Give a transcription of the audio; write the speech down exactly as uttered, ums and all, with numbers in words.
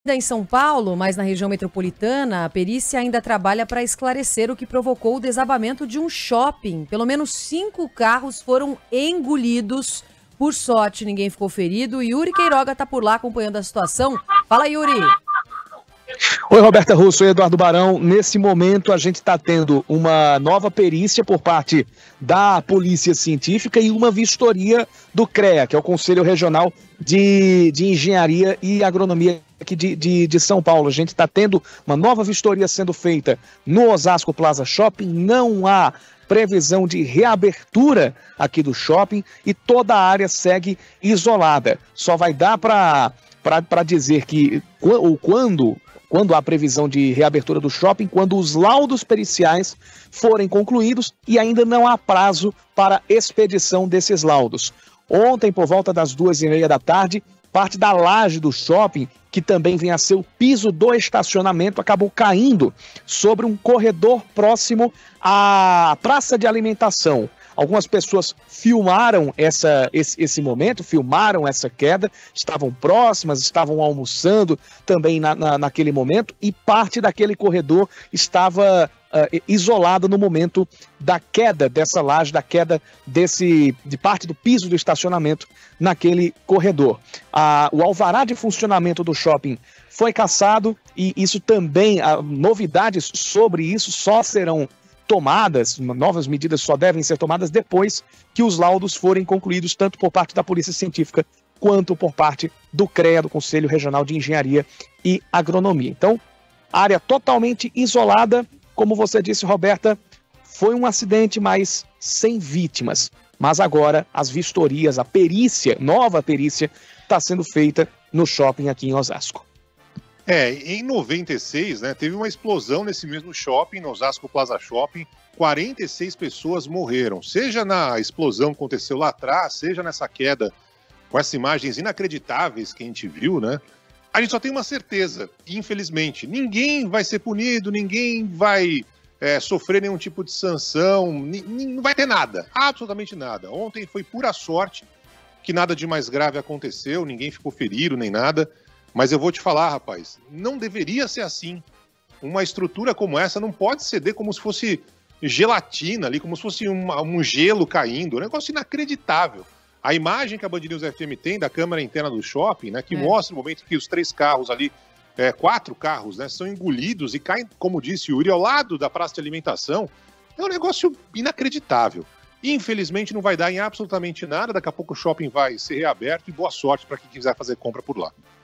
Ainda em São Paulo, mas na região metropolitana, a perícia ainda trabalha para esclarecer o que provocou o desabamento de um shopping. Pelo menos cinco carros foram engolidos. Por sorte, ninguém ficou ferido. Yuri Queiroga está por lá acompanhando a situação. Fala, Yuri. Oi, Roberta Russo e Eduardo Barão. Nesse momento, a gente está tendo uma nova perícia por parte da Polícia Científica e uma vistoria do CREA, que é o Conselho Regional de, de Engenharia e Agronomia aqui de, de, de São Paulo. A gente está tendo uma nova vistoria sendo feita no Osasco Plaza Shopping. Não há previsão de reabertura aqui do shopping e toda a área segue isolada. Só vai dar para para dizer que ou quando quando há previsão de reabertura do shopping, quando os laudos periciais forem concluídos, e ainda não há prazo para expedição desses laudos. Ontem, por volta das duas e meia da tarde, parte da laje do shopping, que também vem a ser o piso do estacionamento, acabou caindo sobre um corredor próximo à praça de alimentação. Algumas pessoas filmaram essa, esse, esse momento, filmaram essa queda, estavam próximas, estavam almoçando também na, na, naquele momento, e parte daquele corredor estava uh, isolada no momento da queda dessa laje, da queda desse, de parte do piso do estacionamento naquele corredor. Uh, o alvará de funcionamento do shopping foi cassado e isso também, uh, novidades sobre isso só serão tomadas, novas medidas só devem ser tomadas depois que os laudos forem concluídos, tanto por parte da Polícia Científica quanto por parte do CREA, do Conselho Regional de Engenharia e Agronomia. Então, área totalmente isolada, como você disse, Roberta, foi um acidente, mas sem vítimas. Mas agora as vistorias, a perícia, nova perícia, está sendo feita no shopping aqui em Osasco. É, em noventa e seis, né, teve uma explosão nesse mesmo shopping, no Osasco Plaza Shopping, quarenta e seis pessoas morreram, seja na explosão que aconteceu lá atrás, seja nessa queda, com essas imagens inacreditáveis que a gente viu, né, a gente só tem uma certeza, infelizmente, ninguém vai ser punido, ninguém vai é, sofrer nenhum tipo de sanção, não vai ter nada, absolutamente nada. Ontem foi pura sorte que nada de mais grave aconteceu, ninguém ficou ferido nem nada. Mas eu vou te falar, rapaz, não deveria ser assim. Uma estrutura como essa não pode ceder como se fosse gelatina ali, como se fosse um, um gelo caindo. Um negócio inacreditável. A imagem que a Band News F M tem da câmera interna do shopping, né, que é. mostra o momento que os três carros ali, é, quatro carros, né, são engolidos e caem, como disse o Yuri, ao lado da praça de alimentação, é um negócio inacreditável. Infelizmente não vai dar em absolutamente nada. Daqui a pouco o shopping vai ser reaberto e boa sorte para quem quiser fazer compra por lá.